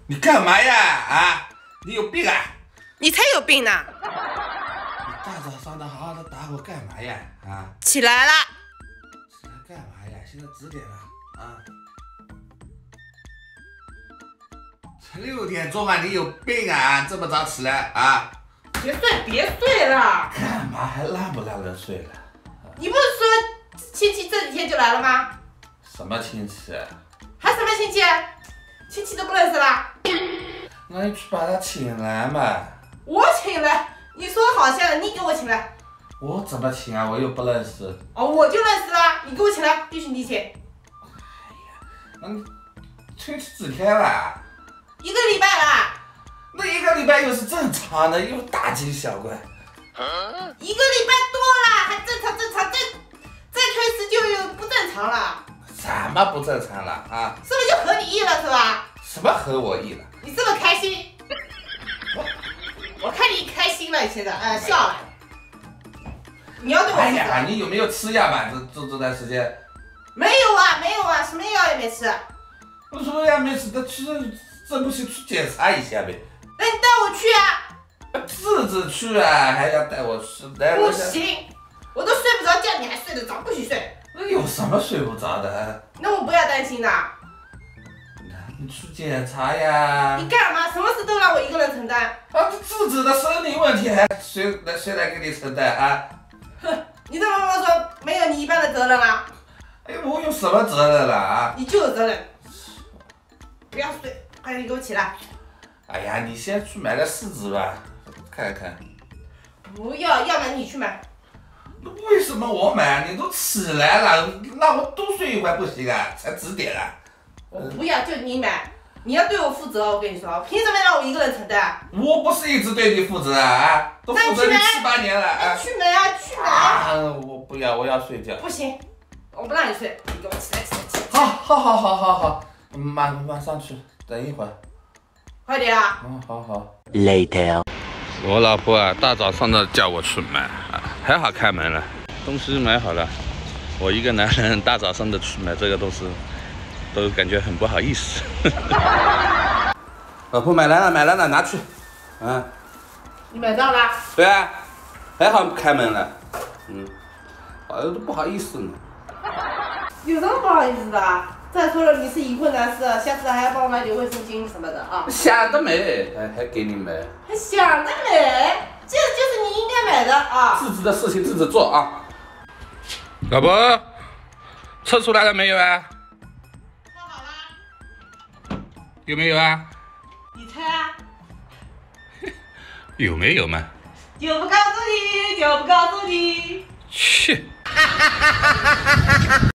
你干嘛呀？啊，你有病啊！ 你才有病呢！ 你大早上的好好的打我干嘛呀？啊， 起来了！ 起来干嘛呀？现在几点了？啊，才6点钟啊！你有病啊？这么早起来啊？ 别睡了！ 干嘛还让不让人睡了？ 你不是说亲戚这几天就来了吗？ 什么亲戚？ 还什么亲戚？亲戚都不认识啦？ 那你去把他请来嘛。 我请来？你说的好像你给我请来。 我怎么请啊？我又不认识。 哦，我就认识啦，你给我请来，必须你请。 亲戚几天了 ？1个礼拜啦。 那1个礼拜又是正常的，又大惊小怪。 1个礼拜多了，还正常，再推迟就有不正常了。 什么不正常了啊？ 是不是就合你意了是吧？ 什么合我意了？ 你是不是开心？我看你开心了，现在笑了。你要对我负责。 哎呀，你有没有吃药嘛？这段时间。 没有啊，什么药也没吃。 我什么药没吃？那这不行，去检查一下呗。 那你带我去啊。 自己去啊，还要带我去？ 不行，我都睡不着觉，你还睡得着？不许睡。 那有什么睡不着的？ 那我不要担心的。 你去检查呀！ 你干嘛？什么事都让我一个人承担？ 啊，自己的生理问题还谁来给你承担啊？ 哼，你这么说没有你一半的责任啦？ 哎，我有什么责任了啊？ 你就有责任。不要睡，快点给我起来。 哎呀，你先去买个试纸吧，看看。 不要，要买你去买。 那为什么我买？你都起来了，让我多睡一会儿不行啊？才几点啊？ 我不要，就你买。你要对我负责，我跟你说，凭什么让我一个人承担？ 我不是一直对你负责啊，都负责你7、8年了啊！ 去买啊，去买啊！我不要，我要睡觉。 不行，我不让你睡，你给我起来。 好，马上去，等一会儿。 快点啊！ 好。 Later。 我老婆啊，大早上的叫我去买，还好开门了，东西买好了。我一个男人大早上的去买这个东西，都感觉很不好意思。 老婆买来了，拿去。啊， 你买到了？ 对啊，还好开门了。都不好意思呢。 有什么不好意思的啊？再说了，你是已婚男士，下次还要帮我买点卫生巾什么的啊。 想得美，还给你买。 还想得美，这就是你应该买的啊。 自己的事情自己做啊。 老婆，测出来了没有啊？ 看好啦。 有没有啊？ 你猜啊？ 有没有嘛？ 就不告诉你。 去。